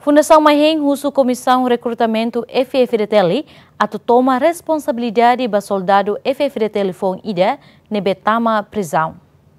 Fundação Maheng usa Comissão Recrutamento FFDTL a toma responsabilidade para soldado FFDTL foi ida nebe tama prisão.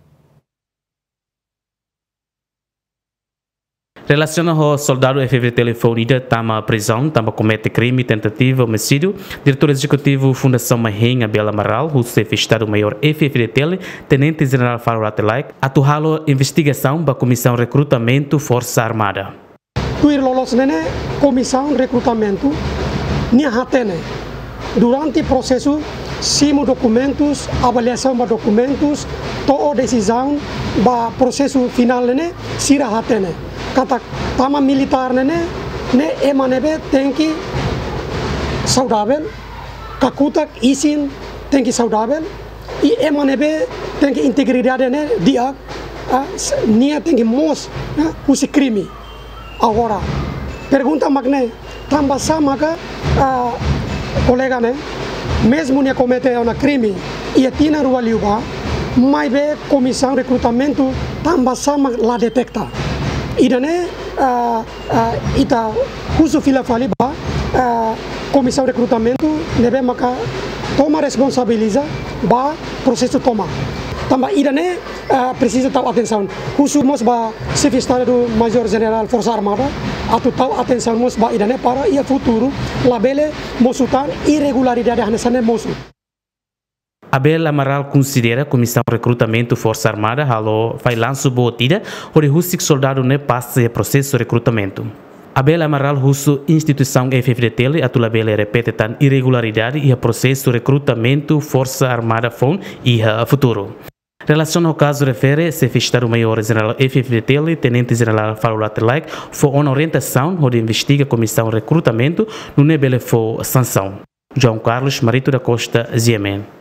Relaciona ao soldado FFDTL foi ida tama prisão, tama comete crime, tentativa, homicídio. Diretor executivo Fundação Maheng Abel Amaral, o chefe Estado-Maior FFDTL, Tenente General Faro Ratelaik, atualo investigação para a Comissão Recrutamento Força Armada. Tuir lolos nene Comissão Recrutamento nia hatene durante processo simo documentos, avaliação de documentos, toda decisão ba processo final nene sira hatene. Kata tama militar nene ne emanebe tem que saudável, kakutak isin tem que saudável e emanebe tem que integridade ne dia nia tem que mos usi crime. Agora, pergunta magne, também sama que colega né, mesmo ne comete um crime e tina rua liuba, mas be comissão de recrutamento também sama lá detecta. E dane ita uso fila faliba comissão de recrutamento nebe maka toma responsabiliza ba processo toma. Também idane precisa tahu atenção. Khusus ba chefe Estado Major General Força Armada atau tahu atenção ba idane para ia futuro labele mosutan irregularidade hanesane mosu. Abel Amaral considera a Comissão de Recrutamento Força Armada halo vai lanço botida onde o soldado ne passe o processo de recrutamento. Abel Amaral russo instituição FFDTL atulabele repete tan irregularidade e o processo de recrutamento Força Armada fon e a futuro. Relação ao caso refere se Estado-Maior General FFDTL, Tenente General Faro Ratelaik, foi uma orientação onde investiga a Comissão de Recrutamento no nebele foi sanção. João Carlos Marito da Costa, Ziemen.